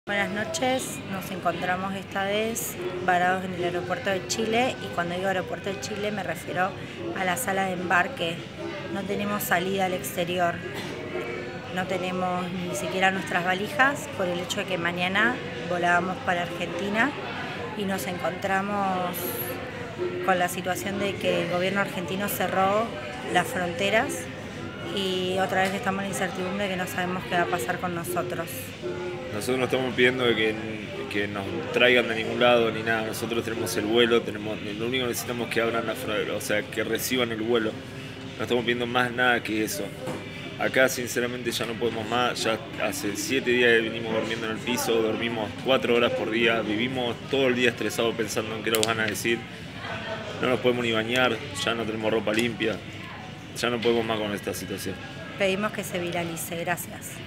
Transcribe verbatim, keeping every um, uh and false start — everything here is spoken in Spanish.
Buenas noches, nos encontramos esta vez varados en el aeropuerto de Chile, y cuando digo aeropuerto de Chile me refiero a la sala de embarque. No tenemos salida al exterior, no tenemos ni siquiera nuestras valijas por el hecho de que mañana volábamos para Argentina y nos encontramos con la situación de que el gobierno argentino cerró las fronteras y otra vez estamos en la incertidumbre de que no sabemos qué va a pasar con nosotros. Nosotros no estamos pidiendo que, que nos traigan de ningún lado ni nada. Nosotros tenemos el vuelo, tenemos, lo único que necesitamos es que abran la frontera, o sea, que reciban el vuelo. No estamos pidiendo más nada que eso. Acá sinceramente ya no podemos más, ya hace siete días que venimos durmiendo en el piso, dormimos cuatro horas por día, vivimos todo el día estresados pensando en qué nos van a decir. No nos podemos ni bañar, ya no tenemos ropa limpia, ya no podemos más con esta situación. Pedimos que se viralice, gracias.